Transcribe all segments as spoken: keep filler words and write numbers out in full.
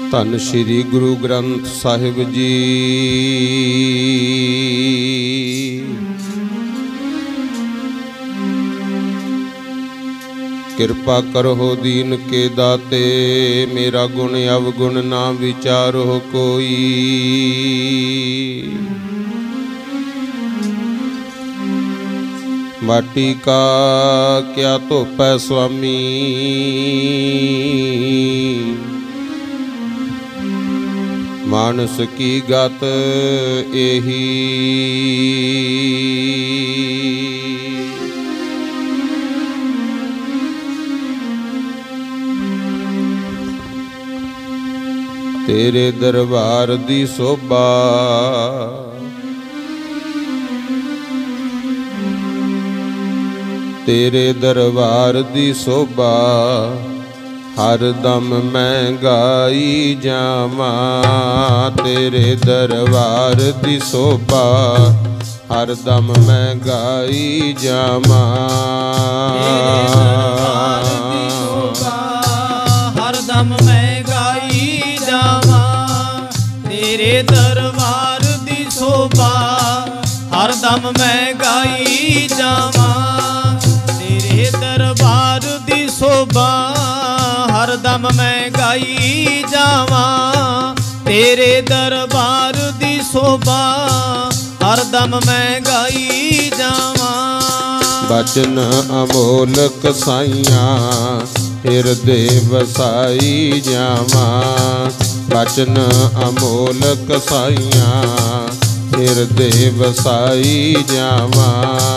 ਧੰਨ ਸ਼੍ਰੀ ਗੁਰੂ ਗ੍ਰੰਥ ਸਾਹਿਬ ਜੀ। ਕਿਰਪਾ ਕਰੋ ਦੀਨ ਕੇ ਦਾਤੇ, ਮੇਰਾ ਗੁਣ ਅਵਗੁਣ ਨਾ ਵਿਚਾਰੋ ਕੋਈ। माटी का क्या धोपै स्वामी, मानस की गत एही। तेरे दरबार दी शोभा, तेरे दरबार दी शोभा, हर दम मैं गाई जावां। तेरे दरबार दी शोभा, हर दम मैं गाई जावां। हर दम मैं गाई जावां। तेरे दरबार दी शोभा, हर दम मैं गाई जावां। दरबार दी शोभा, हर दम मैं गाई जावां। तेरे दरबार दी शोभा, हर दम मैं गाई जावां। बचन अमोलक साइयां, हिरदे वसाई जावां। बचन अमोलक साइयां, हिरदे वसाई जावां।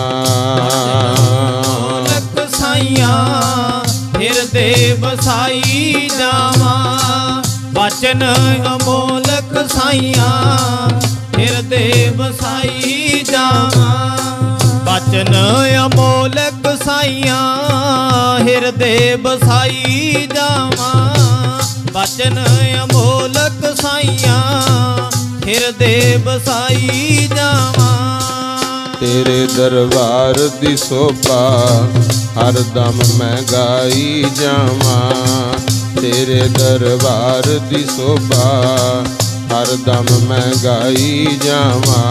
हिरदे वसाई जावां। बचन अमोलक साइयां, हिरदे वसाई जावां। बचन अमोलक साइयां, हिरदे वसाई जावां। बचन अमोलक साइयां, हिरदे वसाई जावां। तेरे दरबार दी शोभा, हर दम मैं गाई जावां। तेरे दरबार दी शोभा, हर दम मैं गाई जावां।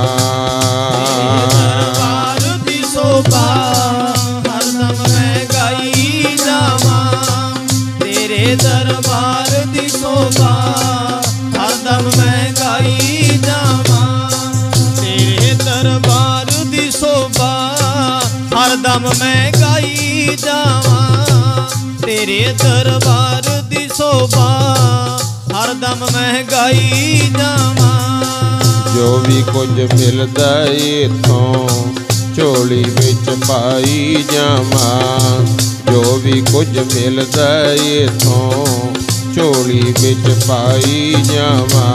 दरबार दी शोभा, हर दम मैं गाई जावां। तेरे दरबार दी शोभा, हर दम मैं गाई जावां। तेरे दरबार दी शोभा, हर दम मैं गाई जावां। तेरे दरबार दी शोभा, हर दम मैं गाई जावां। जो भी कुछ मिलदा इथों, झोली विच पाई जावां। जो भी कुछ मिलदा इथों, झोली विच पाई जावां।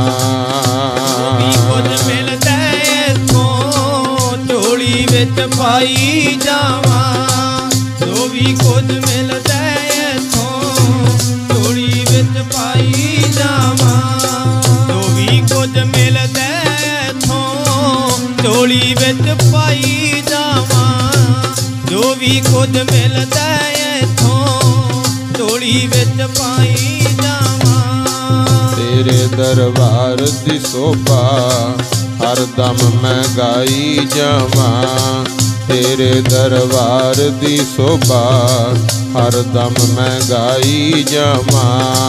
कुछ मिलदा इथों, झोली विच पाई जावां। जो भी कुछ मिलदा इथों, झोली विच पाई जावां। जो भी कुछ मिलदा इथों, झोली विच पाई जावां। जो भी कुछ मिलदा इथों, झोली विच पाई जावां। तेरे दरबार दी शोभा, हर दम मैं गाई जावां। तेरे दरबार दी शोभा, हर दम मैं गाई जावां।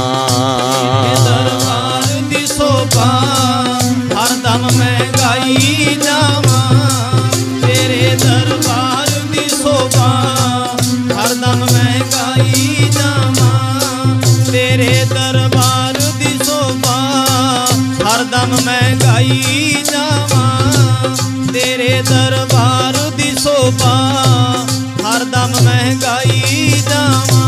दरबार दी शोभा, हर दम मैं गाई जावां। तेरे दरबार दी शोभा, हर दम मैं गाई जावां। तेरे दरबार दी शोभा, हर दम मैं गाई जावां। तेरे दरबार दी शोभा, हर दम मैं गाई जावां।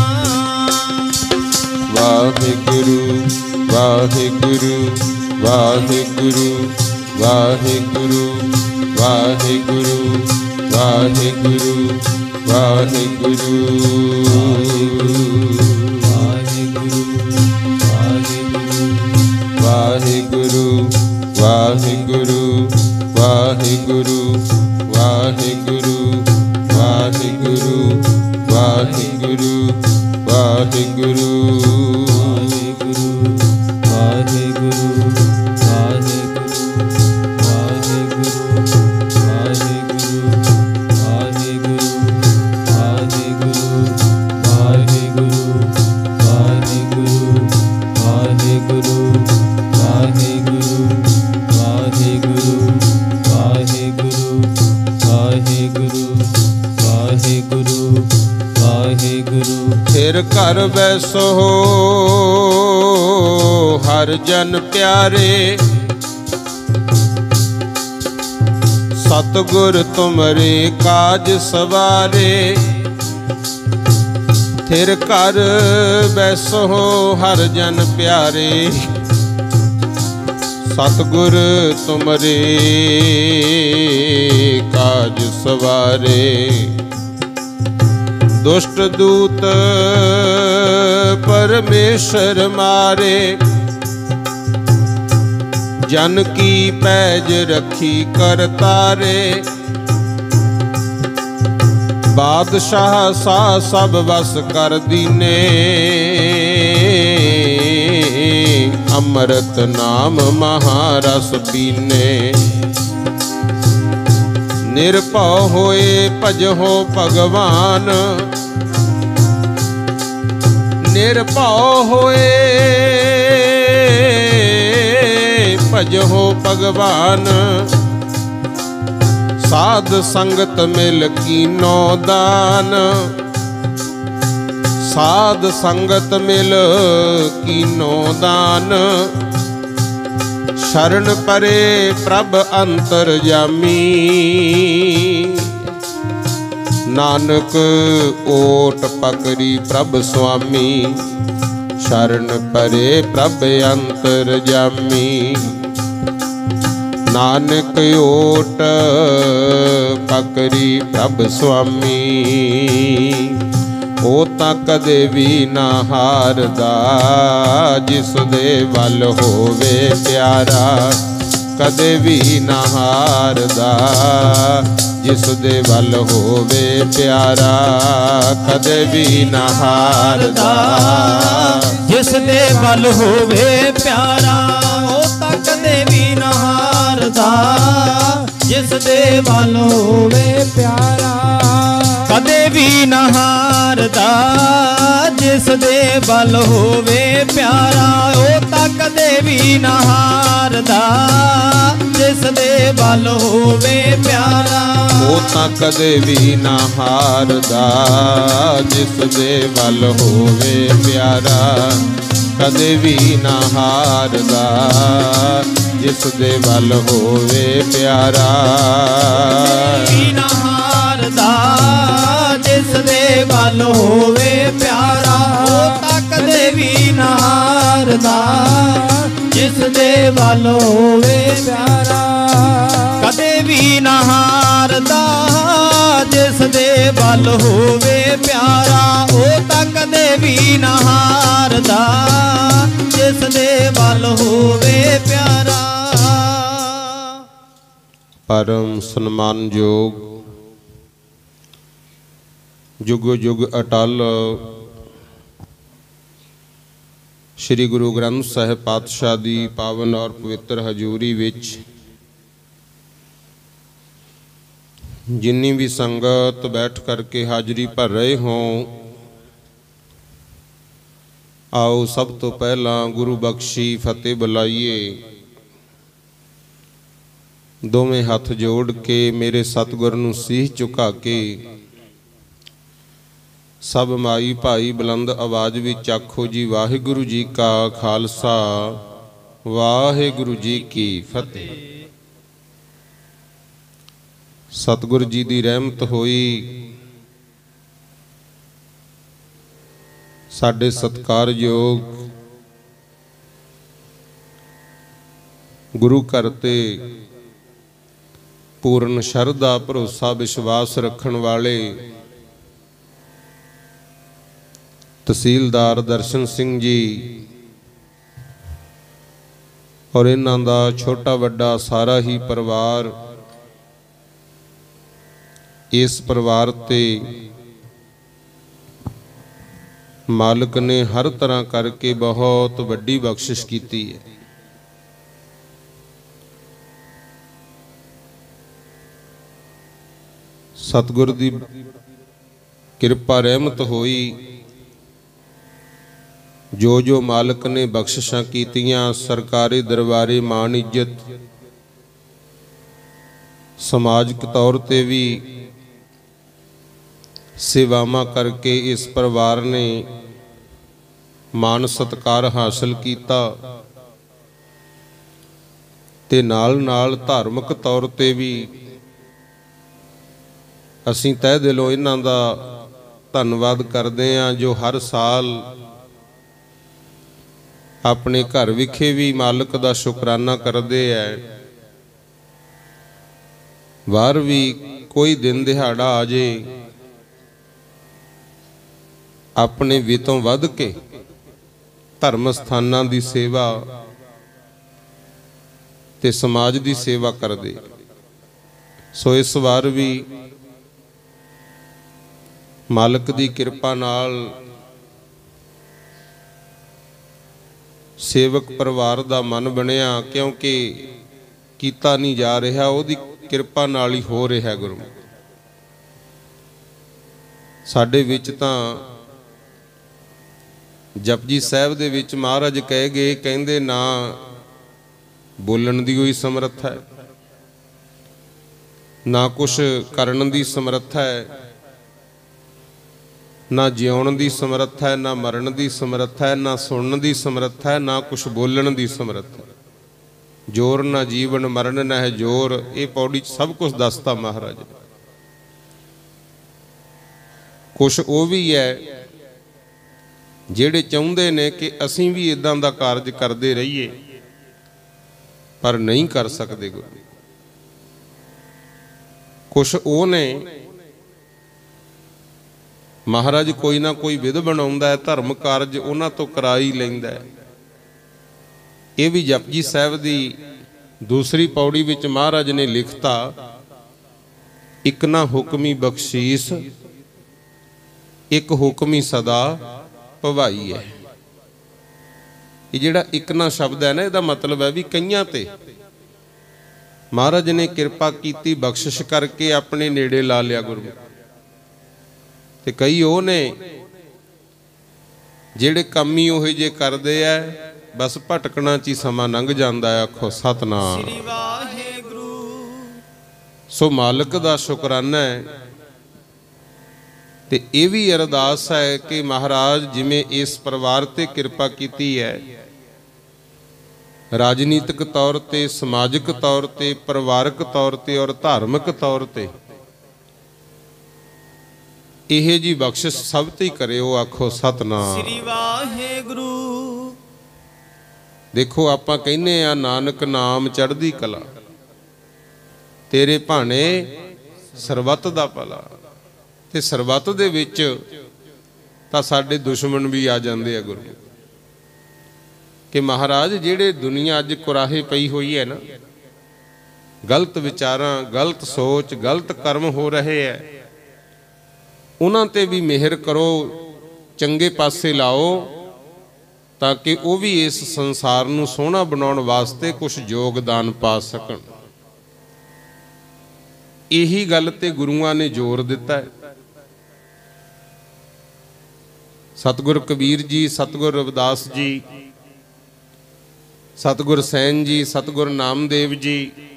वाहिगुरु वाहिगुरु वाहिगुरु वाहिगुरु वाहिगुरु वाहिगुरु वाहिगुरु वाहिगुरु वाहिगुरु वाहिगुरु वाहिगुरु वाहिगुरु वाहिगुरु वाहिगुरु वाहिगुरु वाहिगुरु वाहिगुरु थिर कर बैसो हर जन प्यारे, सतगुर तुमरे काज सवारे। थिर कर बैसो हर जन प्यारे, सतगुर तुमरे काज सवारे। दुष्ट दूत परमेश्वर मारे, जन की पैज रखी कर तारे। बादशाह सा सब बस कर दीने, अमृत नाम महारस पीने। निरभउ होए भजहो भगवान, निरभउ होए भजहो भगवान। साध संगत मिल कीनो दान, साध संगत मिल कीनो दान। शरण परे प्रभ अंतरजामी, नानक ओट पकड़ी प्रभ स्वामी। शरण परे प्रभ अंतरजामी, नानक ओट पकड़ी प्रभ स्वामी। ओ तां कदे भी ना हारदा, जिस दे वल होवे प्यारा। कदे भी ना हारदा, जिस दे वल होवे प्यारा। कदे भी ना हारदा, जिस दे वल होवे प्यारा। ओ तां कदे भी ना हारदा, जिस दे वल होवे प्यारा। कदे भी ना हारदा, जिस दे वल होवे प्यारा। ओ तां कदे भी ना हारदा, जिस दे वल होवे प्यारा। ओ तां कदे भी ना हारदा, जिस दे वल होवे प्यारा। कदे भी ना हारदा, जिस दे वल होवे प्यारा। ना हारदा, जिस दे वल होवे प्यारा। ओ तां कदे भी ना हारदा, जिस दे वल होवे प्यारा। कदे भी ना हारदा, जिस दे वल होवे प्यारा। ओ तां कदे भी ना हारदा, जिस दे वल होवे प्यारा। परम सन्मानयोग जुग जुग अटल श्री गुरु ग्रंथ साहिब पातशाह दी पावन और पवित्र हजूरी विच जिन्नी भी संगत बैठ करके हाजरी भर रहे हों, आओ सब तो पहला गुरु बख्शी फतेह बुलाइए। दोवें हथ जोड़ के मेरे सतगुर नूं सीह झुका के सब माई भाई बुलंद आवाज विच आखो जी, वाहिगुरु जी का खालसा वाहिगुरु जी की फतेह। सतगुर जी की रहमत होई, साडे सत्कारयोग गुरु घर ते पूर्ण शरधा भरोसा विश्वास रखण वाले तहसीलदार दर्शन सिंह जी और इन्हां दा छोटा वड्डा सारा ही परिवार, इस परिवार ते मालिक ने हर तरह करके बहुत वड्डी बख्शिश की है। सतगुर दी किरपा रहमत होई, जो जो मालिक ने बख्शिशां कीतियां, सरकारी दरबारे मान इज्जत समाजिक तौर पर भी सेवावां करके इस परिवार ने मान सत्कार हासिल कीता ते नाल नाल धार्मिक तौर ते भी असीं तह दिलों इन्हां दा धन्नवाद करते हैं, जो हर साल अपने घर विखे भी मालिक दा शुकराना करते हैं। बाहर भी कोई दिन दिहाड़ा आ जाए, अपने वितों वध के धर्म स्थानां दी सेवा ते समाज दी सेवा करदे। सो इस वार भी मालिक दी किरपा नाल सेवक परिवार दा मन बनिया, क्योंकि कीता नहीं जा रहा, उहदी किरपा नाल ही हो रहा। गुरु साडे विच तां जपजी साहिब दे विच महाराज कह गए, कहंदे ना बोलण दी कोई समर्थ है, ना कुछ करन दी समर्थ है, ना जिउण दी समर्थ है, ना मरण दी समर्थ है, ना सुनन दी समर्थ है, ना कुछ बोलण दी समर्थ है। जोर ना जीवन मरण न है जोर, ये पौड़ी सब कुछ दसता महाराज। कुछ वो भी है ਜਿਹੜੇ ਚਾਹੁੰਦੇ ਨੇ ਕਿ ਅਸੀਂ ਵੀ ਇਦਾਂ ਦਾ ਕਾਰਜ ਕਰਦੇ ਰਹੀਏ, ਪਰ ਨਹੀਂ ਕਰ ਸਕਦੇ। ਗੁਰੂ ਕੁਛ ਉਹ ਨੇ ਮਹਾਰਾਜ ਕੋਈ ਨਾ ਕੋਈ ਵਿਧ ਬਣਾਉਂਦਾ ਹੈ, ਧਰਮ ਕਾਰਜ ਉਹਨਾਂ ਤੋਂ ਕਰਾ ਹੀ ਲੈਂਦਾ ਹੈ। ਇਹ ਵੀ ਜਪਜੀ ਸਾਹਿਬ ਦੀ ਦੂਸਰੀ ਪੌੜੀ ਵਿੱਚ ਮਹਾਰਾਜ ਨੇ ਲਿਖਤਾ, ਇੱਕ ਨਾ ਹੁਕਮੀ ਬਖਸ਼ੀਸ, ਇੱਕ ਹੁਕਮੀ ਸਦਾ ਭਵਾਈ है। ये जिहड़ा एक ना शब्द है ना, इसदा मतलब है भी कईयां ते महाराज ने किरपा कीती, बख्शिश करके अपने नेड़े ला लिया गुरु। ते कई वो ने जिहड़े काम ही उहे जे करदे आ, बस भटकना च ही समा लंघ जांदा है। आखो सतनाम श्री वाहिगुरू। सो मालिक दा शुकराना है। ते ये भी अरदास है कि महाराज जिमें इस परिवार ते किरपा कीती है, राजनीतिक तौर ते, समाजिक तौर ते, परिवारक तौर ते और धार्मिक तौर ते यह जी बख्शिश सब ते करियो। आखो सतनाम श्री वाहिगुरू। देखो आपां कहने आ नानक नाम चढ़दी कला, तेरे भाणे सरबत दा भला। ते सरबत दे विच तां साडे दुश्मन भी आ जांदे आ गुरु, कि महाराज जिहड़े दुनिया अज कुराहे पई हुई है ना, गलत विचारां, गलत सोच, गलत कर्म हो रहे हैं, उन्हां ते भी मेहर करो, चंगे पासे लाओ, ताकि वो भी इस संसार नूं सोहना बनाउण वास्ते कुछ योगदान पा सकण। यही गल ते गुरुआं ने जोर दिता है। सतगुर कबीर जी, सतगुर रविदास जी, सतगुर सैन जी, सतगुर नामदेव जी,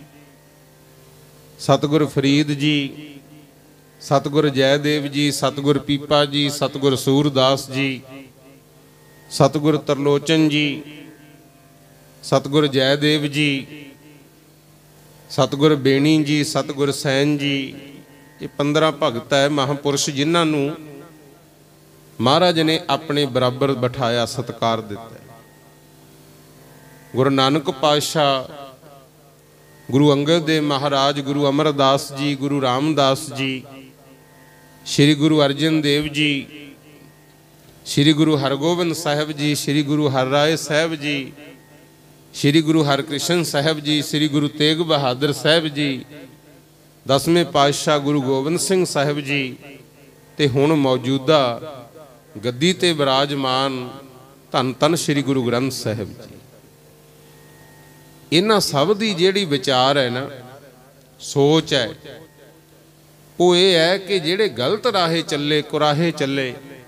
सतगुर फरीद जी, सतगुर जयदेव जी, सतगुर पीपा जी, सतगुर सूरदास जी, सतगुर तरलोचन जी, सतगुर जयदेव जी, सतगुर बेणी जी, सतगुर सैन जी, ये पंद्रह भगत है महापुरुष, जिन्होंने महाराज ने अपने बराबर बिठाया, सत्कार दिता। गुरु नानक पातशाह, गुरु अंगद देव महाराज, गुरु अमरदास जी, गुरु रामदास जी, श्री गुरु अर्जन देव जी, श्री गुरु हरगोबिंद साहब जी, श्री गुरु हरराय साहब जी, श्री गुरु हरकृष्ण साहब जी, श्री गुरु तेग बहादुर साहब जी, दसवें पातशाह गुरु गोबिंद सिंह साहब जी, ते हुण मौजूदा गद्दी ते विराजमान धन धन श्री गुरु ग्रंथ साहब जी। इन्हां सब दी जिहड़ी विचार है ना, सोच है, वो ये है कि जिहड़े गलत राहे चले, कुराहे चले,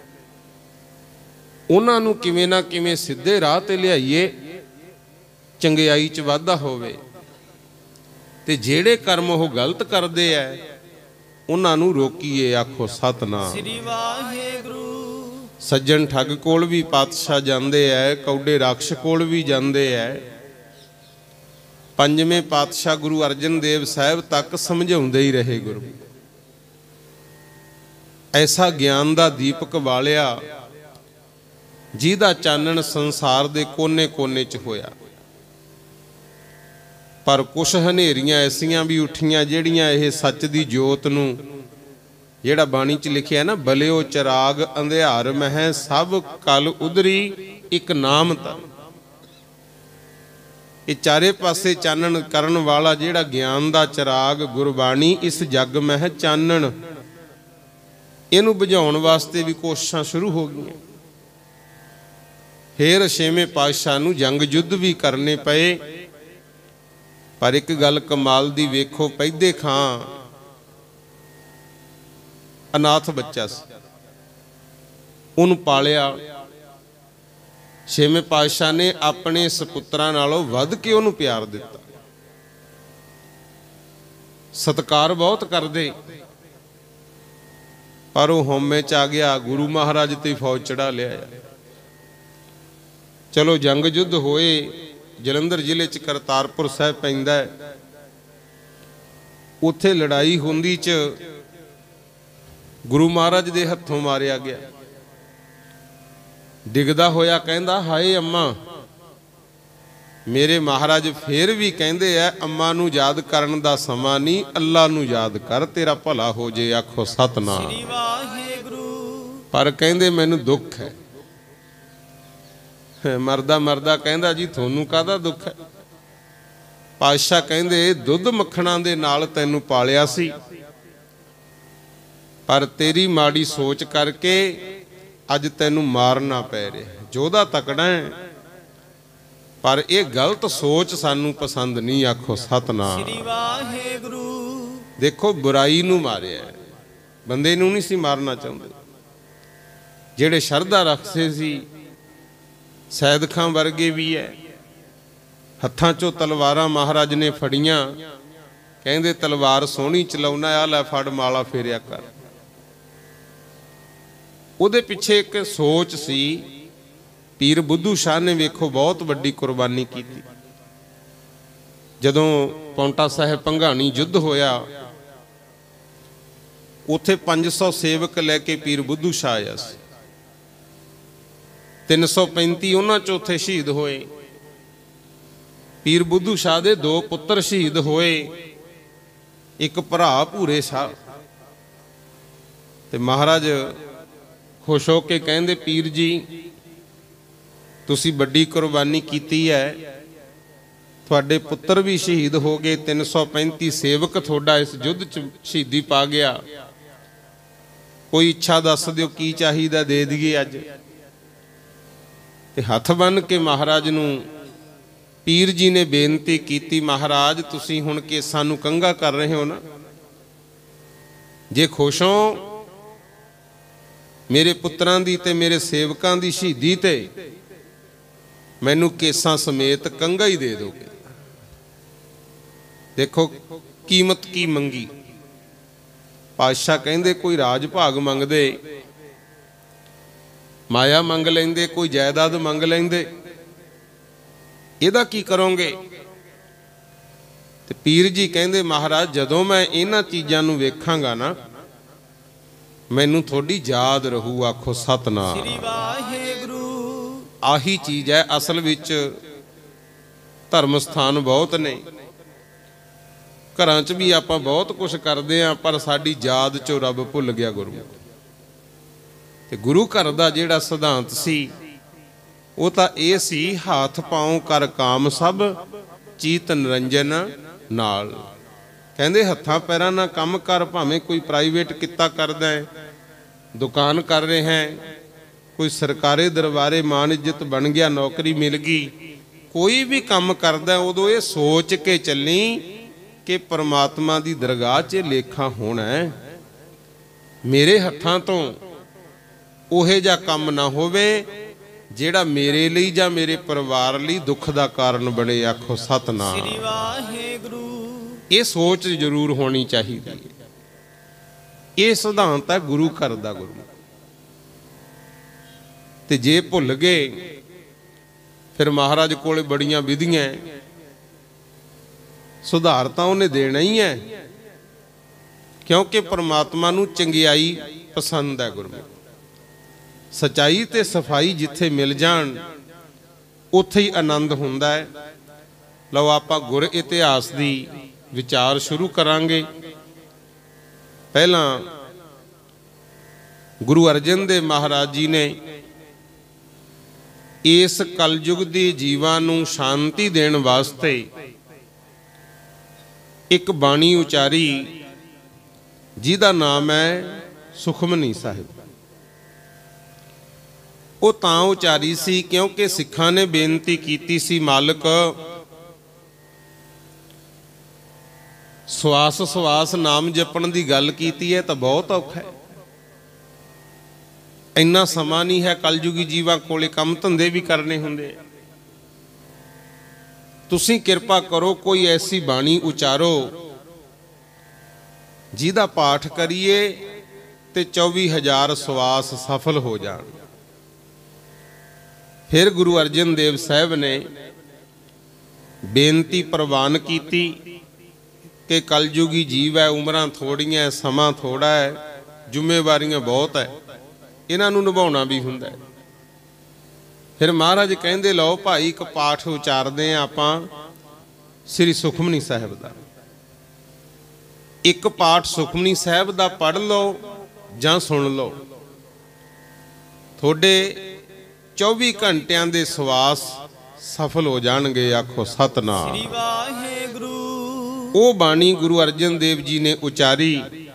उन्हां नूं किवें ना किवें सीधे राह ते लियाईए, चंगियाई च वाधा होवे। ते जिहड़े कर्म वो गलत करदे है, उन्हां नूं रोकीए। आखो सतनाम श्री वाहिगुरू। सज्जन ठग कोल भी पातशाह जाते है, कौडे राक्ष कोल भी जाते है। पंजवें पातशाह गुरु अर्जन देव साहब तक समझाउंदे ही रहे गुरु। ऐसा ज्ञान दा दीपक वालिया जिहदा चानण संसार दे कोने कोने च होया। पर कुछ हनेरियां ऐसियां भी उठियां जिहड़ियां इह सच दी जोत नूं, ਜਿਹੜਾ ਬਾਣੀ ਚ ਲਿਖਿਆ ਨਾ, ਬਲਿਓ ਚਰਾਗ ਅੰਧਿਆਰ ਮਹਿ ਸਭ ਕਲ ਉਧਰੀ ਇੱਕ ਨਾਮ ਤਾਂ। ਇਹ ਚਾਰੇ ਪਾਸੇ ਚਾਨਣ ਕਰਨ ਵਾਲਾ ਜਿਹੜਾ ਗਿਆਨ ਦਾ ਚਰਾਗ ਗੁਰਬਾਣੀ ਇਸ ਜੱਗ ਮਹਿ ਚਾਨਣ, ਇਹਨੂੰ ਬੁਝਾਉਣ ਵਾਸਤੇ ਵੀ ਕੋਸ਼ਿਸ਼ਾਂ ਸ਼ੁਰੂ ਹੋ ਗਈਆਂ। ਫੇਰ ਛੇਵੇਂ ਪਾਤਸ਼ਾਹ ਨੂੰ ਜੰਗ ਯੁੱਧ ਵੀ ਕਰਨੇ ਪਏ। ਪਰ ਇੱਕ ਗੱਲ ਕਮਾਲ ਦੀ ਵੇਖੋ, ਪੈਦੇ ਖਾਂ ਅਨਾਥ ਬੱਚਾ ਸੀ, ਉਹਨੂੰ ਪਾਲਿਆ ਛੇਵੇਂ ਪਾਤਸ਼ਾਹ ਨੇ ਆਪਣੇ ਸਪੁੱਤਰਾਂ ਨਾਲੋਂ ਵੱਧ ਕੇ ਉਹਨੂੰ ਪਿਆਰ ਦਿੱਤਾ, ਸਤਿਕਾਰ ਬਹੁਤ ਕਰਦੇ। ਪਰ ਉਹ ਹਉਮੈ ਚ ਆ ਗਿਆ, ਗੁਰੂ ਮਹਾਰਾਜ ਤੇ ਫੌਜ ਚੜਾ ਲਿਆ। ਚਲੋ ਜੰਗ ਯੁੱਧ ਹੋਏ। ਜਲੰਧਰ ਜ਼ਿਲ੍ਹੇ ਚ ਕਰਤਾਰਪੁਰ ਸਾਹਿਬ ਪੈਂਦਾ ਹੈ, ਉੱਥੇ ਲੜਾਈ ਹੁੰਦੀ ਚ ਗੁਰੂ ਮਹਾਰਾਜ ਦੇ ਹੱਥੋਂ ਮਾਰਿਆ ਗਿਆ। ਡਿੱਗਦਾ ਹੋਇਆ ਕਹਿੰਦਾ, ਹਾਏ ਅੰਮਾ। ਮੇਰੇ ਮਹਾਰਾਜ ਫੇਰ ਵੀ ਕਹਿੰਦੇ ਆ, ਅੰਮਾ ਨੂੰ ਯਾਦ ਕਰਨ ਦਾ ਸਮਾਂ ਨਹੀਂ, ਅੱਲਾ ਨੂੰ ਯਾਦ ਕਰ, ਤੇਰਾ ਭਲਾ ਹੋ ਜੇ। ਆਖੋ ਸਤਨਾਮ। ਪਰ ਕਹਿੰਦੇ ਮੈਨੂੰ ਦੁੱਖ ਹੈ। ਮਰਦਾ ਮਰਦਾ ਕਹਿੰਦਾ, ਜੀ ਤੁਹਾਨੂੰ ਕਾਹਦਾ ਦੁੱਖ ਹੈ? ਪਾਤਸ਼ਾਹ ਕਹਿੰਦੇ, ਦੁੱਧ ਮੱਖਣਾਂ ਦੇ ਨਾਲ ਤੈਨੂੰ ਪਾਲਿਆ ਸੀ, ਪਰ ਤੇਰੀ ਮਾੜੀ ਸੋਚ ਕਰਕੇ ਅੱਜ ਤੈਨੂੰ ਮਾਰਨਾ ਪੈ ਰਿਹਾ। ਯੋਧਾ ਤਕੜਾ ਹੈ, ਪਰ ਇਹ ਗਲਤ ਸੋਚ ਸਾਨੂੰ ਪਸੰਦ ਨਹੀਂ। ਆਖੋ ਸਤਨਾਮ। ਸ੍ਰੀ ਵਾਹਿਗੁਰੂ। ਦੇਖੋ, ਬੁਰਾਈ ਨੂੰ ਮਾਰਿਆ, ਬੰਦੇ ਨੂੰ ਨਹੀਂ ਸੀ ਮਾਰਨਾ ਚਾਹੁੰਦੇ। ਜਿਹੜੇ ਸ਼ਰਧਾ ਰੱਖਦੇ ਸੀ, ਸੈਦ ਖਾਂ ਵਰਗੇ ਵੀ ਹੈ, ਹੱਥਾਂ ਚੋਂ ਤਲਵਾਰਾਂ ਮਹਾਰਾਜ ਨੇ ਫੜੀਆਂ। ਕਹਿੰਦੇ ਤਲਵਾਰ ਸੋਹਣੀ ਚਲਾਉਣਾ, ਆ ਲੈ ਫੜ, ਮਾਲਾ ਫੇਰਿਆ ਕਰ। ਉਹਦੇ ਪਿੱਛੇ ਇੱਕ ਸੋਚ ਸੀ। ਪੀਰ ਬੁੱਧੂ ਸ਼ਾਹ ਨੇ ਵੇਖੋ ਬਹੁਤ ਵੱਡੀ ਕੁਰਬਾਨੀ ਕੀਤੀ। ਜਦੋਂ ਪੌਂਟਾ ਸਾਹਿਬ ਭੰਗਾਣੀ ਯੁੱਧ ਹੋਇਆ, ਉੱਥੇ ਪੰਜ ਸੌ ਸੇਵਕ ਲੈ ਕੇ ਪੀਰ ਬੁੱਧੂ ਸ਼ਾਹ ਆਇਆ ਸੀ। ਤਿੰਨ ਸੌ ਪੈਂਤੀ ਉਹਨਾਂ ਚ ਉੱਥੇ ਸ਼ਹੀਦ ਹੋਏ। ਪੀਰ ਬੁੱਧੂ ਸ਼ਾਹ ਦੇ ਦੋ ਪੁੱਤਰ ਸ਼ਹੀਦ ਹੋਏ, ਇੱਕ ਭਰਾ ਭੂਰੇ ਸ਼ਾਹ। ਤੇ ਮਹਾਰਾਜ ਖੁਸ਼ ਹੋ ਕੇ ਕਹਿੰਦੇ, ਪੀਰ ਜੀ ਤੁਸੀਂ ਵੱਡੀ ਕੁਰਬਾਨੀ ਕੀਤੀ ਹੈ, ਤੁਹਾਡੇ ਪੁੱਤਰ ਵੀ ਸ਼ਹੀਦ ਹੋ ਗਏ, ਤਿੰਨ ਸੌ ਪੈਂਤੀ ਸੇਵਕ ਤੁਹਾਡਾ ਇਸ ਯੁੱਧ ਚ ਸ਼ਹੀਦੀ ਪਾ ਗਿਆ। ਕੋਈ ਇੱਛਾ ਦੱਸ ਦਿਓ, ਕੀ ਚਾਹੀਦਾ ਦੇ ਦਈਏ ਅੱਜ। ਤੇ ਹੱਥ ਬੰਨ ਕੇ ਮਹਾਰਾਜ ਨੂੰ ਪੀਰ ਜੀ ਨੇ ਬੇਨਤੀ ਕੀਤੀ, ਮਹਾਰਾਜ ਤੁਸੀਂ ਹੁਣ ਕੇਸਾਂ ਨੂੰ ਕੰਘਾ ਕਰ ਰਹੇ ਹੋ ਨਾ, ਜੇ ਖੁਸ਼ ਹੋ ਮੇਰੇ ਪੁੱਤਰਾਂ ਦੀ ਤੇ ਮੇਰੇ ਸੇਵਕਾਂ ਦੀ ਸ਼ਹੀਦੀ ਤੇ, ਮੈਨੂੰ ਕੇਸਾਂ ਸਮੇਤ ਕੰਘਾ ਹੀ ਦੇ ਦੋਗੇ। ਦੇਖੋ ਕੀਮਤ ਕੀ ਮੰਗੀ। ਪਾਤਸ਼ਾਹ ਕਹਿੰਦੇ, ਕੋਈ ਰਾਜ ਭਾਗ ਮੰਗਦੇ, ਮਾਇਆ ਮੰਗ ਲੈਂਦੇ, ਕੋਈ ਜਾਇਦਾਦ ਮੰਗ ਲੈਂਦੇ, ਇਹਦਾ ਕੀ ਕਰੋਗੇ? ਤੇ ਪੀਰ ਜੀ ਕਹਿੰਦੇ, ਮਹਾਰਾਜ ਜਦੋਂ ਮੈਂ ਇਹਨਾਂ ਚੀਜ਼ਾਂ ਨੂੰ ਵੇਖਾਂਗਾ ਨਾ, ਮੈਨੂੰ ਥੋੜੀ ਯਾਦ ਰਹੂ। ਆਖੋ ਸਤਨਾਮ। ਸ੍ਰੀ ਵਾਹਿਗੁਰੂ। ਆਹੀ ਚੀਜ਼ ਹੈ ਅਸਲ ਵਿੱਚ। ਧਰਮ ਸਥਾਨ ਬਹੁਤ ਨੇ, ਘਰਾਂ 'ਚ ਵੀ ਆਪਾਂ ਬਹੁਤ ਕੁਝ ਕਰਦੇ ਆਂ, ਪਰ ਸਾਡੀ ਯਾਦ 'ਚੋਂ ਰੱਬ ਭੁੱਲ ਗਿਆ ਗੁਰੂ। ਤੇ ਗੁਰੂ ਘਰ ਦਾ ਜਿਹੜਾ ਸਿਧਾਂਤ ਸੀ ਉਹ ਤਾਂ ਇਹ ਸੀ, ਹੱਥ ਪਾਉ ਕਰ ਕਾਮ ਸਭ ਚੀਤ ਨਿਰੰਜਨ ਨਾਲ। ਕਹਿੰਦੇ ਹੱਥਾਂ ਪੈਰਾਂ ਨਾਲ ਕੰਮ ਕਰ, ਭਾਵੇਂ ਕੋਈ ਪ੍ਰਾਈਵੇਟ ਕਿੱਤਾ ਕਰਦਾ ਹੈ, ਦੁਕਾਨ ਕਰ ਰਿਹਾ ਹੈ, ਕੋਈ ਸਰਕਾਰੀ ਦਰਬਾਰੇ ਮਾਨ ਇੱਜ਼ਤ ਬਣ ਗਿਆ, ਨੌਕਰੀ ਮਿਲ ਗਈ, ਕੋਈ ਵੀ ਕੰਮ ਕਰਦਾ, ਉਦੋਂ ਇਹ ਸੋਚ ਕੇ ਚੱਲੀ ਕਿ ਪਰਮਾਤਮਾ ਦੀ ਦਰਗਾਹ 'ਚ ਲੇਖਾ ਹੋਣਾ ਹੈ। ਮੇਰੇ ਹੱਥਾਂ ਤੋਂ ਉਹੇ ਜਿਹਾ ਕੰਮ ਨਾ ਹੋਵੇ ਜਿਹੜਾ ਮੇਰੇ ਲਈ ਜਾਂ ਮੇਰੇ ਪਰਿਵਾਰ ਲਈ ਦੁੱਖ ਦਾ ਕਾਰਨ ਬਣੇ। ਆਖੋ ਸਤਨਾਮ। ਸ੍ਰੀ ਵਾਹਿਗੁਰੂ। ਇਹ ਸੋਚ ਜ਼ਰੂਰ ਹੋਣੀ ਚਾਹੀਦੀ ਹੈ। ਇਹ ਸਿਧਾਂਤ ਹੈ ਗੁਰੂ ਘਰ ਦਾ। ਗੁਰੂ ते जे भुल गए फिर महाराज कोले बड़ियां विधियां, सुधार तां उन्हें देना ही है, क्योंकि परमात्मा नूं चंगियाई पसंद है। गुरमुख सच्चाई ते सफाई जिथे मिल जाण उत्थे ही आनंद हुंदा है। लो आपां गुर इतिहास दी विचार शुरू करांगे। पहला गुरु अर्जन देव महाराज जी ने इस कलयुग दे जीवां नूं शांति देण वास्ते एक बाणी उचारी जिहदा नाम है सुखमनी साहिब। वो तां उचारी सी क्योंकि सिखां ने बेनती कीती सी, मालक सवास सवास नाम जपण दी गल कीती है तो बहुत औखा है, इन्ना समा नहीं है, कलयुगी जीवां कोले काम धंधे भी करने हुंदे। तुसीं किरपा करो कोई ऐसी बाणी उचारो जिहदा पाठ करिए ते चौबी हजार सवास सफल हो जाण। फिर गुरु अर्जन देव साहब ने बेनती प्रवान की कि कलयुगी जीव है, उम्रां थोड़ियां, समा थोड़ा है, जिम्मेवारियां बहुत है, इन्हां नूं निभाउणा भी हुंदा है। फिर महाराज कहंदे लो भाई एक पाठ उचारदे आं आपां श्री सुखमनी साहिब दा। एक पाठ सुखमनी साहिब दा पढ़ लो जां सुन लो, थोड़े चौबी घंटियां दे सवास सफल हो जाणगे। आखो सतनाम श्री वाहिगुरू। वो बाणी गुरु अर्जन देव जी ने उचारी।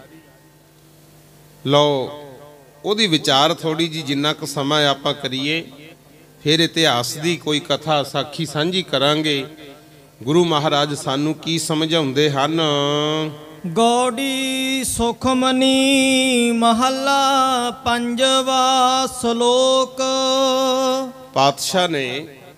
लो ओदी विचार थोड़ी जी जिन्ना क समा आपां करिए, फिर इतिहास दी कोई कथा साखी सांझी करांगे। गुरु महाराज सानू की समझाउंदे हन। गौड़ी सुखमनी महला पंजवा श्लोक। पातशाह ने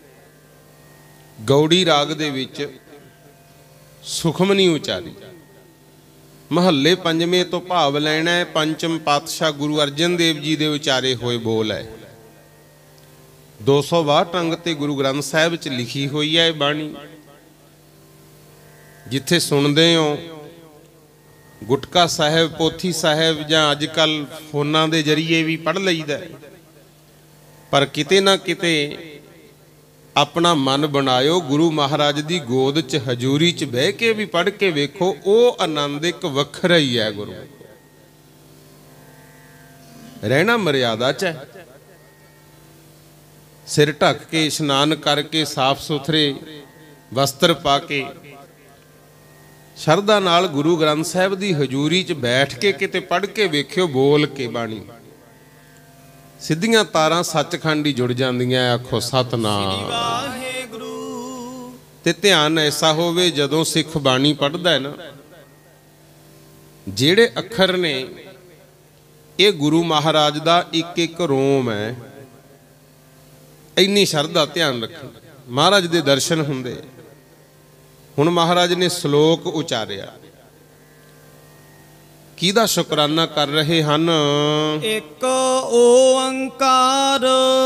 गौड़ी राग दे विच सुखमनी उचारी। महल्ले पंजवें तो भाव लेना है। पंचम पातशाह गुरु अर्जन देव जी दे उचारे होए बोल है। दो सौ बाहठ अंग ते गुरु ग्रंथ साहिब च लिखी हुई है बाणी। जिथे सुनते हो गुटका साहिब, पोथी साहिब जां अजकल फोनां दे जरिए भी पढ़ लईदा, पर किते ना किते अपना मन बनायो, गुरु महाराज दी गोद च हजूरी च बह के भी पढ़ के वेखो, वो आनंद एक वखरा ही है। गुरु रहना मर्यादा च है। सिर ढक के इशनान करके साफ सुथरे वस्त्र पा के शरदा नाल गुरु ग्रंथ साहिब दी हजूरी च बैठ के किते पढ़ के वेखियो, बोल के बाणी सिद्धियां तारां सचखंड ही जुड़ जांदियां। आखो सतनाम। ते ध्यान ऐसा होवे जदों सिख बाणी पढ़दा है ना, जेड़े अखर ने ये गुरु महाराज दा एक एक रोम है। इन्नी शरदा ध्यान रखो, महाराज दे दर्शन हुंदे। हुण महाराज ने श्लोक उचारिया, किहदा शुकराना कर रहे हन। एक ओंकार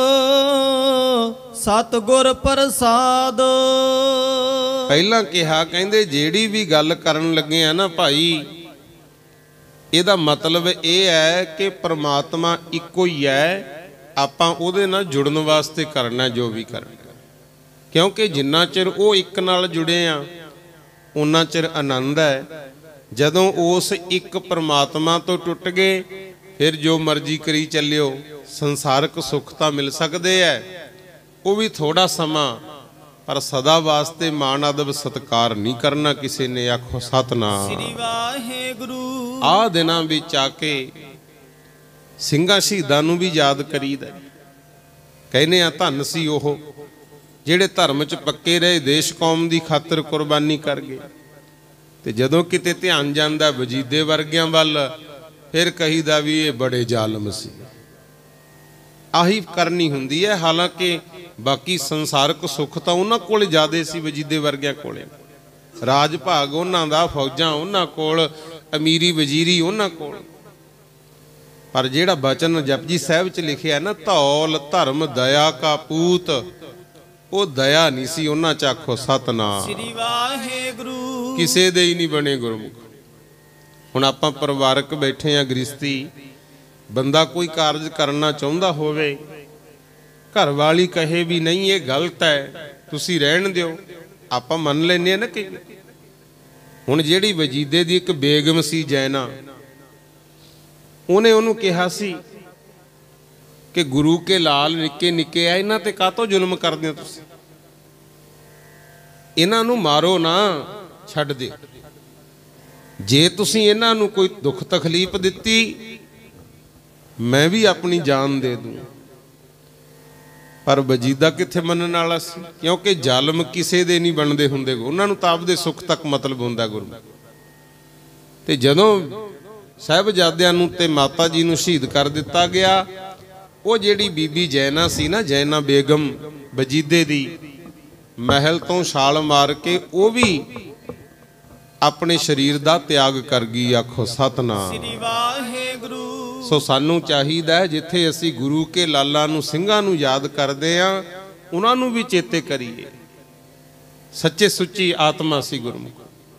सतगुर प्रसाद। पहला कहा कहंदे जेड़ी भी गल करन लगे आ ना भाई, इहदा मतलब यह है कि परमात्मा इक्को ही है, आपां उहदे नाल जुड़न वास्ते करना जो भी करना। क्योंकि जिन्ना चिर वो एक नाल जुड़े आ उन्ना चिर आनंद है। जदों उस एक परमात्मा तो टुट गए फिर जो मर्जी करी चलियो, संसारक सुख तो मिल सकते हैं, वो भी थोड़ा समा, पर सदा वास्ते मान अदब सत्कार नहीं करना किसी ने। आखो सतनाम। आ दिनां विच आके ਸਿੰਘਾਂ शहीदां नूं भी याद करीदा। कहने आ धन सी ओह ਜਿਹੜੇ धर्म च पक्के रहे, देश कौम की खातर कुर्बानी कर गए। तो जदों किते ध्यान जांदा वजीदे वर्गियां वल, फिर कहीदा भी ये बड़े जालम सी। आही करनी हुंदी है। हालांकि बाकी संसारक सुख तो उन्हां कोल ज़्यादा सी, वजीदे वर्गियां कोले राज भाग उन्हां दा, फौजां उन्हां कोल, अमीरी वजीरी उन्हां कोल। पर जिहड़ा बचन जपजी साहिब च लिखिया ना, धौल धर्म दया का पूत, वो दया नहीं सी उन्हां च। आखो सतनाम श्री वाहेगुरु। किसे दे ही नहीं बने गुरमुख। हुण आपां परिवारक बैठे आ, गृहस्थी बंदा कोई कारज करना चाहुंदा होवे, घर वाली कहे भी नहीं ये गलत है, तुसी रहन दिओ, आपां मन लैने ना। कि हुण जिहड़ी वजीदे दी एक बेगम सी जैना, उन्हें उन्होंने कहा सी कि गुरु के लाल निक्के निक्के आ, इन्हां ते काहतों जुल्म करदे हो तुसीं, इन्हां नूं मारो ना, छड्ड दिओ। जे तुसीं इन्हां नूं कोई दुख तकलीफ दित्ती, मैं भी अपनी जान दे दूं। पर वजीदा कित्थे मनण वाला सी, क्योंकि जालम किसे दे नहीं बनदे हुंदे, उन्हां नूं तां आपदे सुख तक मतलब हुंदा गुरु। ते जदों साहिबजादिआं नूं ते माता जी नूं शहीद कर दिता गया, वो जिहड़ी बीबी जैना सी ना, जैना बेगम वजीदे दी, महल तो छाल मार के वो भी अपने शरीर दा त्याग कर गई। आखो सतनाम श्री वाहेगुरु। सो सानू चाहिदा है जिथे असी गुरु के लाला नू ਸਿੰਘਾਂ नू याद करदे आ, उन्हां नू भी चेते करिए। सच्चे सुच्ची आत्मा सी गुरमुख।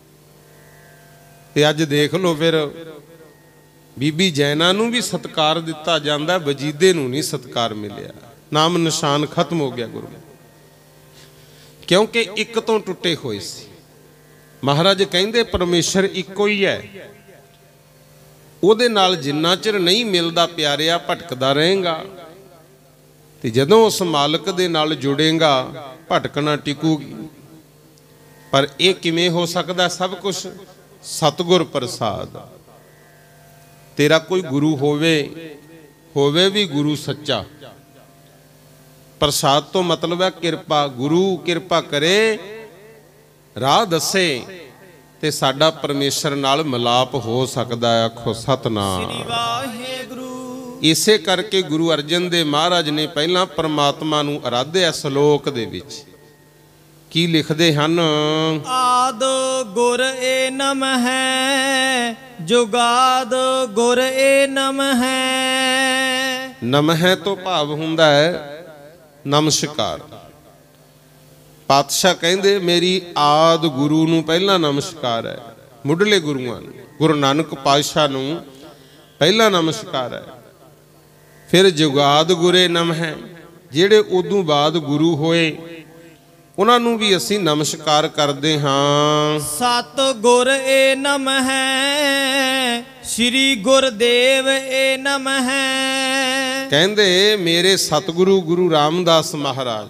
ते अज देख लो फिर बीबी जैना नू भी सत्कार दिता जांदा, वजीदे नू नहीं सत्कार मिलिया, नाम निशान खत्म हो गया गुरु। क्योंकि एक तो टुटे होए सी। महाराज कहंदे परमेश्वर इक्को ही है, ਉਹਦੇ ਨਾਲ ਜਿੰਨਾ ਚਿਰ ਨਹੀਂ ਮਿਲਦਾ ਪਿਆਰਿਆ ਭਟਕਦਾ ਰਹੇਗਾ, ਤੇ ਜਦੋਂ ਉਸ ਮਾਲਕ ਦੇ ਨਾਲ ਜੁੜੇਗਾ ਭਟਕਣਾ ਟਿਕੂਗੀ। ਪਰ ਇਹ ਕਿਵੇਂ ਹੋ ਸਕਦਾ? ਸਭ ਕੁਝ ਸਤਿਗੁਰ ਪ੍ਰਸਾਦ। ਤੇਰਾ ਕੋਈ ਗੁਰੂ ਹੋਵੇ ਹੋਵੇ ਵੀ ਗੁਰੂ ਸੱਚਾ, ਪ੍ਰਸਾਦ ਤੋਂ ਮਤਲਬ ਹੈ ਕਿਰਪਾ। ਗੁਰੂ ਕਿਰਪਾ ਕਰੇ, ਰਾਹ ਦੱਸੇ, ਤੇ ਸਾਡਾ ਪਰਮੇਸ਼ਰ ਨਾਲ ਮਿਲਾਪ ਹੋ ਸਕਦਾ ਹੈ। ਆਖੋ ਸਤਨਾਮ श्री वाहेगुरु। ਇਸੇ ਕਰਕੇ ਗੁਰੂ ਅਰਜਨ ਦੇਵ ਮਹਾਰਾਜ ਨੇ ਪਹਿਲਾਂ ਪਰਮਾਤਮਾ ਨੂੰ ਅਰਾਧਿਆ। ਸ਼ਲੋਕ ਦੇ ਵਿੱਚ ਕੀ ਲਿਖਦੇ ਹਨ? ਆਦ ਗੁਰ ਏ ਨਮ ਹੈ, ਜੁਗਾਦ ਗੁਰ ਏ ਨਮ ਹੈ। ਨਮ ਹੈ ਤੋਂ ਭਾਵ ਹੁੰਦਾ ਹੈ ਨਮਸਕਾਰ। ਪਾਤਸ਼ਾਹ ਕਹਿੰਦੇ ਮੇਰੀ ਆਦ ਗੁਰੂ ਨੂੰ ਪਹਿਲਾ ਨਮਸਕਾਰ ਹੈ, ਮੁੱਢਲੇ ਗੁਰੂਆਂ ਨੂੰ। ਗੁਰੂ ਨਾਨਕ ਪਾਤਸ਼ਾਹ ਨੂੰ ਪਹਿਲਾ ਨਮਸਕਾਰ ਹੈ। ਫਿਰ ਜੁਗਾਦ ਗੁਰੇ ਨਮ ਹੈ, ਜਿਹੜੇ ਉਦੋਂ ਬਾਅਦ ਗੁਰੂ ਹੋਏ ਉਹਨਾਂ ਨੂੰ ਵੀ ਅਸੀਂ ਨਮਸਕਾਰ ਕਰਦੇ ਹਾਂ। ਸਤ ਗੁਰ ਏ ਨਮ ਹੈ, ਸ੍ਰੀ ਗੁਰਦੇਵ ਏ ਨਮ ਹੈ। ਕਹਿੰਦੇ ਮੇਰੇ ਸਤਿਗੁਰੂ ਗੁਰੂ ਰਾਮਦਾਸ ਮਹਾਰਾਜ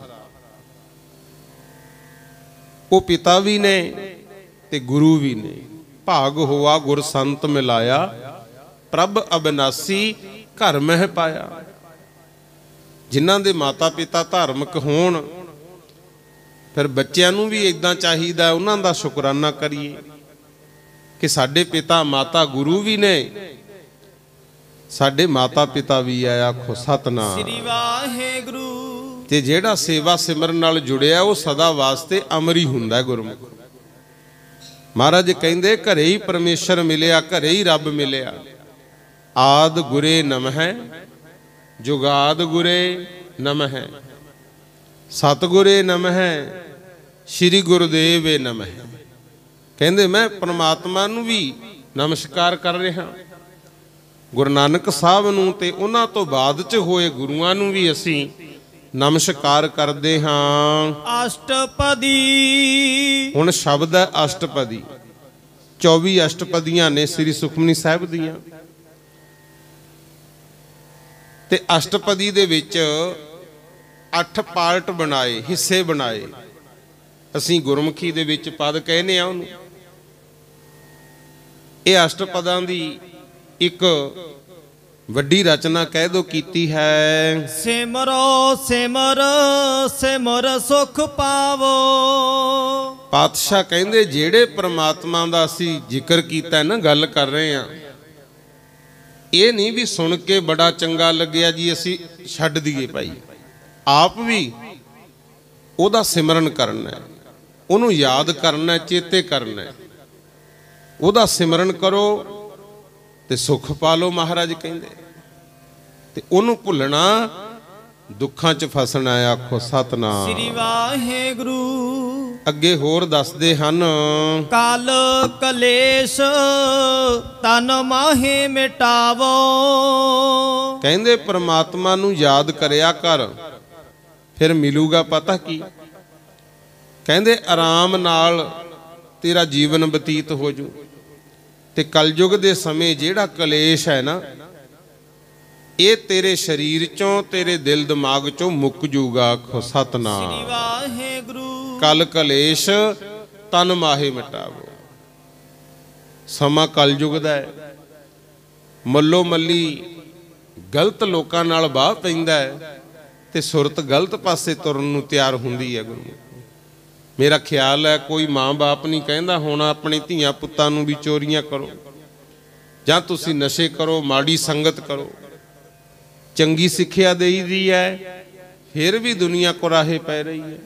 ਉਹ ਪਿਤਾ ਵੀ ਨੇ ਤੇ ਗੁਰੂ ਵੀ ਨੇ। ਭਾਗ ਹੋਆ ਗੁਰ ਸੰਤ ਮਿਲਾਇਆ, ਪ੍ਰਭ ਅਬਨਾਸੀ ਘਰ ਮਹਿ ਪਾਇਆ। ਜਿਨ੍ਹਾਂ ਦੇ ਮਾਤਾ ਪਿਤਾ ਧਾਰਮਿਕ ਹੋਣ, ਫਿਰ ਬੱਚਿਆਂ ਨੂੰ ਵੀ ਇਦਾਂ ਚਾਹੀਦਾ ਉਹਨਾਂ ਦਾ ਸ਼ੁਕਰਾਨਾ ਕਰੀਏ ਕਿ ਸਾਡੇ ਪਿਤਾ ਮਾਤਾ ਗੁਰੂ ਵੀ ਨੇ, ਸਾਡੇ ਮਾਤਾ ਪਿਤਾ ਵੀ ਆ। ਆਖੋ ਸਤਨਾਮ ਸ੍ਰੀ ਵਾਹਿਗੁਰੂ। ਤੇ ਜਿਹੜਾ ਸੇਵਾ ਸਿਮਰਨ ਨਾਲ ਜੁੜਿਆ ਉਹ ਸਦਾ ਵਾਸਤੇ ਅਮਰ ਹੀ ਹੁੰਦਾ ਗੁਰਮੁਖ। ਮਹਾਰਾਜ ਕਹਿੰਦੇ ਘਰੇ ਹੀ ਪਰਮੇਸ਼ਰ ਮਿਲਿਆ, ਘਰੇ ਹੀ ਰੱਬ ਮਿਲਿਆ। ਆਦ ਗੁਰੇ ਨਮ ਹੈ, ਜੁਗਾਦ ਗੁਰੇ ਨਮ ਹੈ, ਸਤਿਗੁਰੇ ਨਮ ਹੈ, ਸ਼੍ਰੀ ਗੁਰਦੇਵ ਨਮ ਹੈ। ਕਹਿੰਦੇ ਮੈਂ ਪਰਮਾਤਮਾ ਨੂੰ ਵੀ ਨਮਸਕਾਰ ਕਰ ਰਿਹਾ, ਗੁਰੂ ਨਾਨਕ ਸਾਹਿਬ ਨੂੰ ਤੇ ਉਹਨਾਂ ਤੋਂ ਬਾਅਦ ਚ ਹੋਏ ਗੁਰੂਆਂ ਨੂੰ ਵੀ ਅਸੀਂ ਨਮਸਕਾਰ ਕਰਦੇ ਹਾਂ। ਅਸ਼ਟਪਦੀ। ਹੁਣ ਸ਼ਬਦ ਹੈ ਅਸ਼ਟਪਦੀ। ਚੌਵੀ ਅਸ਼ਟਪਦੀਆਂ ਨੇ ਸ੍ਰੀ ਸੁਖਮਨੀ ਸਾਹਿਬ ਦੀਆਂ। ਤੇ ਅਸ਼ਟਪਦੀ ਦੇ ਵਿੱਚ ਅੱਠ ਪਾਰਟ ਬਣਾਏ, ਹਿੱਸੇ ਬਣਾਏ। ਅਸੀਂ ਗੁਰਮੁਖੀ ਦੇ ਵਿੱਚ ਪਦ ਕਹਿੰਦੇ ਆ ਉਹਨੂੰ। ਇਹ ਅਸ਼ਟਪਦਾਂ ਦੀ ਇੱਕ ਵੱਡੀ ਰਚਨਾ ਕਹਿ ਦੋ ਕੀਤੀ ਹੈ। ਸਿਮਰੋ ਸਿਮਰ ਸਿਮਰ ਸੁਖ ਪਾਵੋ। ਪਾਤਸ਼ਾਹ ਕਹਿੰਦੇ ਜਿਹੜੇ ਪ੍ਰਮਾਤਮਾ ਦਾ ਅਸੀਂ ਜ਼ਿਕਰ ਕੀਤਾ ਨਾ, ਗੱਲ ਕਰ ਰਹੇ ਆ, ਇਹ ਨਹੀਂ ਵੀ ਸੁਣ ਕੇ ਬੜਾ ਚੰਗਾ ਲੱਗਿਆ ਜੀ ਅਸੀਂ ਛੱਡ ਦਈਏ। ਭਾਈ ਆਪ ਵੀ ਉਹਦਾ ਸਿਮਰਨ ਕਰਨਾ, ਉਹਨੂੰ ਯਾਦ ਕਰਨਾ, ਚੇਤੇ ਕਰਨਾ। ਉਹਦਾ ਸਿਮਰਨ ਕਰੋ ਤੇ ਸੁਖ ਪਾ ਲਓ। ਮਹਾਰਾਜ ਕਹਿੰਦੇ ਤੇ ਉਹਨੂੰ ਭੁੱਲਣਾ ਦੁੱਖਾਂ 'ਚ ਫਸਣਾ। ਆਖੋ ਸਤਨਾਮ ਸ੍ਰੀ ਵਾਹਿਗੁਰੂ। ਅੱਗੇ ਹੋਰ ਦੱਸਦੇ ਹਨ, ਕਾਲ ਕਲੇਸ਼ ਤਨ ਮਾਹੇ ਮਿਟਾਵੋ। ਕਹਿੰਦੇ ਪ੍ਰਮਾਤਮਾ ਨੂੰ ਯਾਦ ਕਰਿਆ ਕਰ, ਫਿਰ ਮਿਲੂਗਾ ਪਤਾ ਕੀ। ਕਹਿੰਦੇ ਆਰਾਮ ਨਾਲ ਤੇਰਾ ਜੀਵਨ ਬਤੀਤ ਹੋ ਜੂ। ਤੇ ਕਲਯੁਗ ਦੇ ਸਮੇਂ ਜਿਹੜਾ ਕਲੇਸ਼ ਹੈ ਨਾ, ਇਹ ਤੇਰੇ ਸਰੀਰ ਚੋਂ ਤੇਰੇ ਦਿਲ ਦਿਮਾਗ ਚੋਂ ਮੁੱਕ ਜੂਗਾ। ਆਖੋ ਸਤਨਾਮ ਸ੍ਰੀ ਵਾਹਿਗੁਰੂ। ਕਲ ਕਲੇਸ਼ ਤਨ ਮਾਹੇ ਮਿਟਾਵੋ। ਸਮਾਂ ਕਲਯੁਗ ਦਾ ਹੈ, ਮੱਲੋ ਮੱਲੀ ਗਲਤ ਲੋਕਾਂ ਨਾਲ ਬਾਹ ਪੈਂਦਾ ਹੈ ਤੇ ਸੁਰਤ ਗਲਤ ਪਾਸੇ ਤੁਰਨ ਨੂੰ ਤਿਆਰ ਹੁੰਦੀ ਹੈ। ਗੁਰੂ ਮੇਰਾ ਖਿਆਲ ਹੈ ਕੋਈ ਮਾਂ-ਬਾਪ ਨਹੀਂ ਕਹਿੰਦਾ ਹੁਣ ਆਪਣੇ ਧੀਆਂ ਪੁੱਤਾਂ ਨੂੰ ਵੀ ਚੋਰੀਆਂ ਕਰੋ ਜਾਂ ਤੁਸੀਂ ਨਸ਼ੇ ਕਰੋ, ਮਾੜੀ ਸੰਗਤ ਕਰੋ। ਚੰਗੀ ਸਿੱਖਿਆ ਦੇਈ ਦੀ ਹੈ, ਫਿਰ ਵੀ ਦੁਨੀਆ ਕੁਰਾਹੇ ਪੈ ਰਹੀ ਹੈ।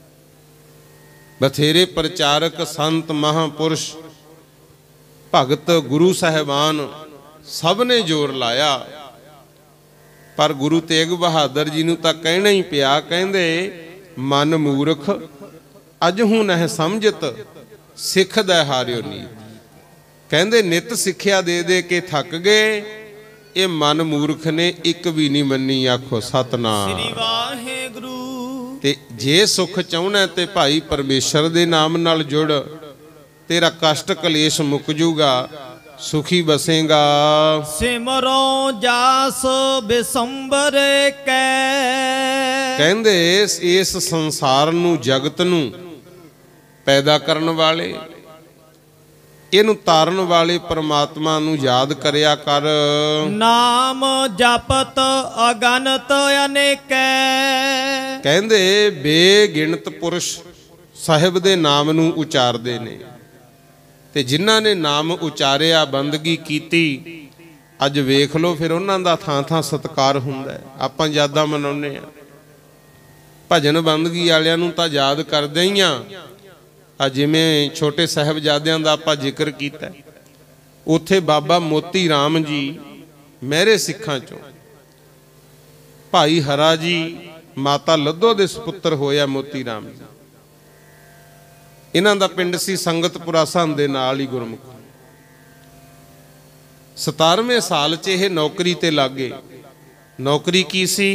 ਬਥੇਰੇ ਪ੍ਰਚਾਰਕ ਸੰਤ ਮਹਾਂਪੁਰਸ਼ ਭਗਤ ਗੁਰੂ ਸਾਹਿਬਾਨ ਸਭ ਨੇ ਜ਼ੋਰ ਲਾਇਆ, ਪਰ ਗੁਰੂ ਤੇਗ ਬਹਾਦਰ ਜੀ ਨੂੰ ਤਾਂ ਕਹਿਣਾ ਹੀ ਪਿਆ। ਕਹਿੰਦੇ ਮਨ ਮੂਰਖ ਅਜ ਹੂੰ ਨਹਿ ਸਮਝਤ, ਸਿੱਖ ਦਾ ਹਾਰਿਓ ਨੀਤ। ਕਹਿੰਦੇ ਨਿਤ ਸਿੱਖਿਆ ਦੇ ਦੇ ਕੇ ਥੱਕ ਗਏ, ਇਹ ਮਨ ਮੂਰਖ ਨੇ ਇੱਕ ਵੀ ਨਹੀਂ ਮੰਨੀ। ਆਖੋ ਸਤਨਾਮ ਸ੍ਰੀ ਵਾਹਿਗੁਰੂ। ਤੇ ਜੇ ਸੁਖ ਚਾਹੁੰਦਾ ਤੇ ਭਾਈ ਪਰਮੇਸ਼ਰ ਦੇ ਨਾਮ ਨਾਲ ਜੁੜ, ਤੇਰਾ ਕਸ਼ਟ ਕਲੇਸ਼ ਮੁੱਕ ਜੂਗਾ, ਸੁਖੀ ਬਸੇਗਾ। ਸਿਮਰੋ ਜਾਸ ਬਿਸੰਬਰ ਕੈ। ਕਹਿੰਦੇ ਇਸ ਸੰਸਾਰ ਨੂੰ, ਜਗਤ ਨੂੰ ਪੈਦਾ ਕਰਨ ਵਾਲੇ, ਇਹਨੂੰ ਤਾਰਨ ਵਾਲੇ ਪ੍ਰਮਾਤਮਾ ਨੂੰ ਯਾਦ ਕਰਿਆ ਕਰ। ਨਾਮ ਜਪਤ ਅਗਨਤ ਅਨੇਕੈ। ਕਹਿੰਦੇ ਬੇਗਿਣਤ ਪੁਰਸ਼ ਸਾਹਿਬ ਦੇ ਨਾਮ ਨੂੰ ਉਚਾਰਦੇ ਨੇ, ਤੇ ਜਿਨ੍ਹਾਂ ਨੇ ਨਾਮ ਉਚਾਰਿਆ, ਬੰਦਗੀ ਕੀਤੀ, ਅੱਜ ਵੇਖ ਲਓ ਫਿਰ ਉਹਨਾਂ ਦਾ ਥਾਂ ਥਾਂ ਸਤਿਕਾਰ ਹੁੰਦਾ ਹੈ। ਆਪਾਂ ਯਾਦਾਂ ਮਨਾਉਂਦੇ ਆ, ਭਜਨ ਬੰਦਗੀ ਵਾਲਿਆਂ ਨੂੰ ਤਾਂ ਯਾਦ ਕਰਦੇ ਹੀ ਆ। ਆ ਜਿਵੇਂ ਛੋਟੇ ਸਾਹਿਬਜ਼ਾਦਿਆਂ ਦਾ ਆਪਾਂ ਜ਼ਿਕਰ ਕੀਤਾ, ਉੱਥੇ ਬਾਬਾ ਮੋਤੀ ਰਾਮ ਜੀ ਮਹਿਰੇ ਸਿੱਖਾਂ ਚੋਂ, ਭਾਈ ਹਰਾ ਜੀ ਮਾਤਾ ਲੱਧੋ ਦੇ ਸੁਪੁੱਤਰ ਹੋਇਆ ਮੋਤੀ ਰਾਮ ਜੀ। ਇਹਨਾਂ ਦਾ ਪਿੰਡ ਸੀ ਸੰਗਤਪੁਰਾ ਸੰਨ ਦੇ ਨਾਲ ਹੀ ਗੁਰਮੁਖ। ਸਤਾਰਵੇਂ ਸਾਲ 'ਚ ਇਹ ਨੌਕਰੀ ਤੇ ਲੱਗ ਗਏ। ਨੌਕਰੀ ਕੀ ਸੀ?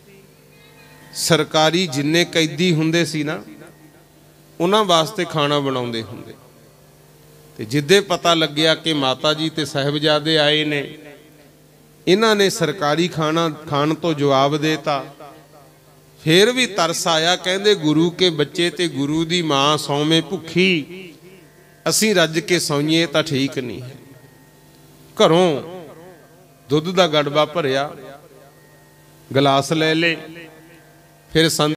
ਸਰਕਾਰੀ ਜਿੰਨੇ ਕੈਦੀ ਹੁੰਦੇ ਸੀ ਨਾ, ਉਹਨਾਂ ਵਾਸਤੇ ਖਾਣਾ ਬਣਾਉਂਦੇ ਹੁੰਦੇ। ਤੇ ਜਿੱਦੇ ਪਤਾ ਲੱਗਿਆ ਕਿ ਮਾਤਾ ਜੀ ਤੇ ਸਾਹਿਬਜ਼ਾਦੇ ਆਏ ਨੇ, ਇਹਨਾਂ ਨੇ ਸਰਕਾਰੀ ਖਾਣਾ ਖਾਣ ਤੋਂ ਜਵਾਬ ਦੇਤਾ। ਫੇਰ ਵੀ ਤਰਸ ਆਇਆ, ਕਹਿੰਦੇ ਗੁਰੂ ਕੇ ਬੱਚੇ ਤੇ ਗੁਰੂ ਦੀ ਮਾਂ ਸੌਵੇਂ ਭੁੱਖੀ, ਅਸੀਂ ਰੱਜ ਕੇ ਸੌਈਏ ਤਾਂ ਠੀਕ ਨਹੀਂ ਹੈ। ਘਰੋਂ ਦੁੱਧ ਦਾ ਗੜਬਾ ਭਰਿਆ, ਗਲਾਸ ਲੈ ਲੇ, ਫਿਰ ਸੰਤ